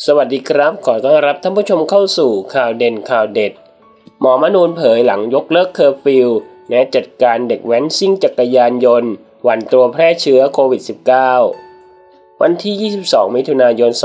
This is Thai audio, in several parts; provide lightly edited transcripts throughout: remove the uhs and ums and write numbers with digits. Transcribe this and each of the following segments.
สวัสดีครับขอต้อนรับท่านผู้ชมเข้าสู่ข่าวเด่นข่าวเด็ดหมอมนูนเผยหลังยกเลิกเคอร์ฟิวแนะจัดการเด็กแว้นซิ่งจักรยานยนต์หวั่นตัวแพร่เชื้อโควิด -19 วันที่ 22 มิถุนายน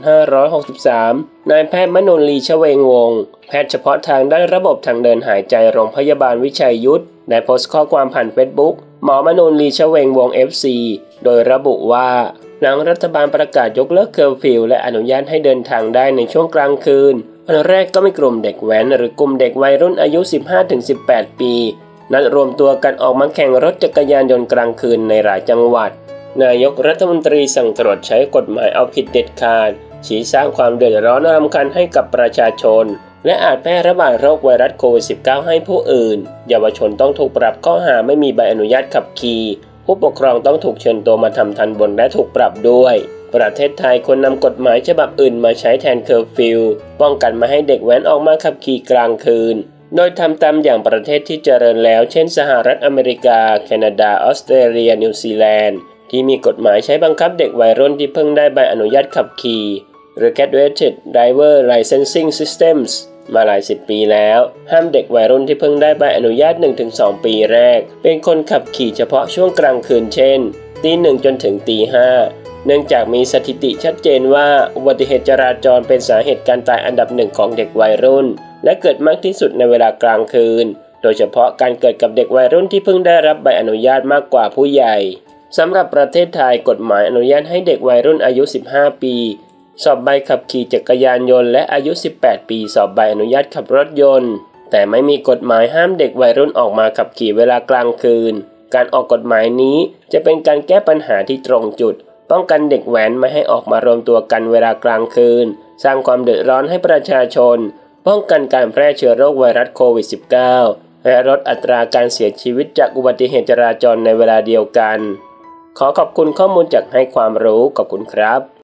2563 นายแพทย์มนูนลีชเวงวงศ์แพทย์เฉพาะทางด้านระบบทางเดินหายใจโรงพยาบาลวิชัยยุทธได้โพสต์ข้อความผ่านเฟซบุ๊กหมอมนูนลีชเวงวงศ์ FC โดยระบุว่าหลังรัฐบาลประกาศยกเลิกเคอร์ฟิวและอนุญาตให้เดินทางได้ในช่วงกลางคืนวันแรกก็มีกลุ่มเด็กแว้นหรือกลุ่มเด็กวัยรุ่นอายุ 15-18 ปีนัดรวมตัวกันออกมาแข่งรถจักรยานยนต์กลางคืนในหลายจังหวัดนายกรัฐมนตรีสั่งตรวจใช้กฎหมายเอาผิดเด็ดขาดชี้สร้างความเดือดร้อนรำคาญให้กับประชาชนและอาจแพร่ระบาดโรคไวรัสโควิด -19 ให้ผู้อื่นเยาวชนต้องถูกปรับข้อหาไม่มีใบอนุญาตขับขี่ผู้ปกครองต้องถูกเชิญตัวมาทำทันบนและถูกปรับด้วยประเทศไทยควรนำกฎหมายฉบับอื่นมาใช้แทนเคอร์ฟิวป้องกันไม่ให้เด็กแว้นออกมาขับขี่กลางคืนโดยทำตามอย่างประเทศที่เจริญแล้วเช่นสหรัฐอเมริกาแคนาดาออสเตรเลียนิวซีแลนด์ที่มีกฎหมายใช้บังคับเด็กวัยรุ่นที่เพิ่งได้ใบอนุญาตขับขี่หรือ Graduated Driver Licensing Systems มาหลายสิบปีแล้วห้ามเด็กวัยรุ่นที่เพิ่งได้ใบอนุญาต 1-2 ปีแรกเป็นคนขับขี่เฉพาะช่วงกลางคืนเช่นตี 1 จนถึงตี 5เนื่องจากมีสถิติชัดเจนว่าอุบัติเหตุจราจรเป็นสาเหตุการตายอันดับหนึ่งของเด็กวัยรุ่นและเกิดมากที่สุดในเวลากลางคืนโดยเฉพาะการเกิดกับเด็กวัยรุ่นที่เพิ่งได้รับใบอนุญาตมากกว่าผู้ใหญ่สำหรับประเทศไทยกฎหมายอนุญาตให้เด็กวัยรุ่นอายุ 15 ปีสอบใบขับขี่จักรยานยนต์และอายุ 18 ปีสอบใบอนุญาตขับรถยนต์แต่ไม่มีกฎหมายห้ามเด็กวัยรุ่นออกมาขับขี่เวลากลางคืนการออกกฎหมายนี้จะเป็นการแก้ปัญหาที่ตรงจุดป้องกันเด็กแว้นไม่ให้ออกมารวมตัวกันเวลากลางคืนสร้างความเดือดร้อนให้ประชาชนป้องกันการแพร่เชื้อโรคไวรัสโควิด -19 และลดอัตราการเสียชีวิตจากอุบัติเหตุจราจรในเวลาเดียวกันขอขอบคุณข้อมูลจากให้ความรู้ขอบคุณครับ